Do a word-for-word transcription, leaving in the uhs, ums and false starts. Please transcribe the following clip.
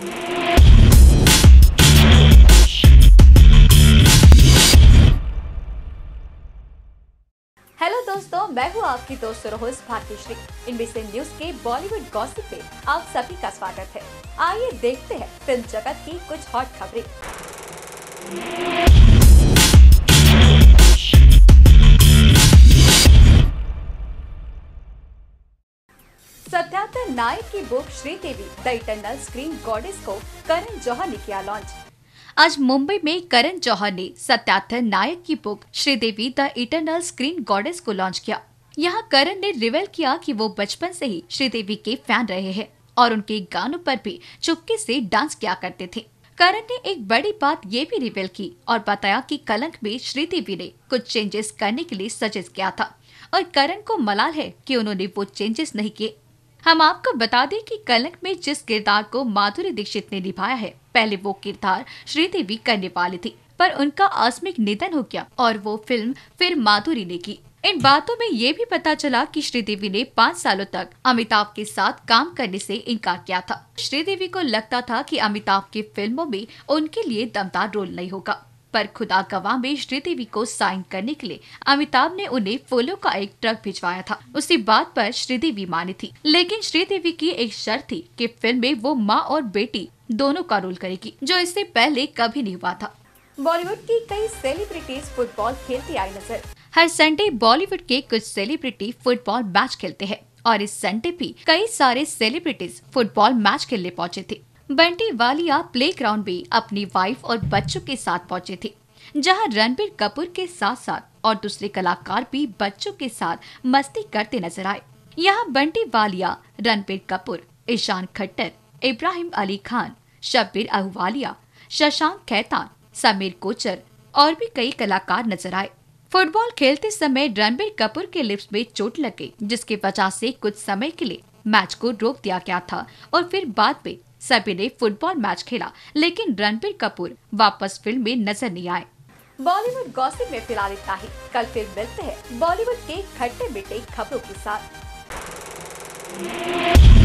Hello दोस्तों, मैं हूँ आपकी दोस्त रोहित भारती श्री। इनबीसी न्यूज के बॉलीवुड गॉसिप पे आप सभी का स्वागत है। आइए देखते हैं फिल्म जगत की कुछ हॉट खबरें। सत्यार्थ नायक की book Sridevi the eternal screen goddess को करण जौहर ने किया लॉन्च। आज मुंबई में करण जौहर ने सत्यार्थ नायक की book Sridevi the eternal screen goddess को लॉन्च किया। यहाँ करण ने रिवील किया कि वो बचपन से ही श्रीदेवी के फैन रहे हैं और उनके गानों पर भी चुपके से डांस किया करते थे। करण ने एक बड़ी बात ये भी रिवील की और बताया कि कलंक में श्रीदेवी ने कुछ चेंजेस करने के लिए सजेस्ट किया था और करण को मलाल है कि उन्होंने वो चेंजेस नहीं किए। हम आपको बता दें कि कलंक में जिस किरदार को माधुरी दीक्षित ने निभाया है, पहले वो किरदार श्रीदेवी करने वाली थी, पर उनका आकस्मिक निधन हो गया और वो फिल्म फिर माधुरी ने की। इन बातों में ये भी पता चला कि श्रीदेवी ने पाँच सालों तक अमिताभ के साथ काम करने से इनकार किया था। श्रीदेवी को लगता था कि अमिताभ की फिल्मों में उनके लिए दमदार रोल नहीं होगा, पर खुदा गवाह में श्रीदेवी को साइन करने के लिए अमिताभ ने उन्हें फूलों का एक ट्रक भिजवाया था। उसी बात पर श्रीदेवी मानी थी, लेकिन श्रीदेवी की एक शर्त थी कि फिल्म में वो माँ और बेटी दोनों का रोल करेगी, जो इससे पहले कभी नहीं हुआ था। बॉलीवुड की कई सेलिब्रिटीज फुटबॉल खेलती आई नजर। हर संडे बॉलीवुड के कुछ सेलिब्रिटी फुटबॉल मैच खेलते हैं और इस संडे भी कई सारे सेलिब्रिटीज फुटबॉल मैच खेलने पहुँचे थे। बंटी वालिया प्लेग्राउंड में अपनी वाइफ और बच्चों के साथ पहुंचे थे, जहां रणबीर कपूर के साथ साथ और दूसरे कलाकार भी बच्चों के साथ मस्ती करते नजर आए। यहां बंटी वालिया, रणबीर कपूर, ईशान खट्टर, इब्राहिम अली खान, शब्बीर अहलूवालिया, शशांक खैतान, समीर कोचर और भी कई कलाकार नजर आए। फुटबॉल खेलते समय रणबीर कपूर के लिप्स में चोट लग गई, जिसकी वजह से कुछ समय के लिए मैच को रोक दिया गया था और फिर बाद में सभी ने फुटबॉल मैच खेला, लेकिन रणबीर कपूर वापस फिल्म में नजर नहीं आए। बॉलीवुड गॉसिप में फिलहाल इतना ही। कल फिर मिलते हैं बॉलीवुड के खट्टे मीठे खबरों के साथ।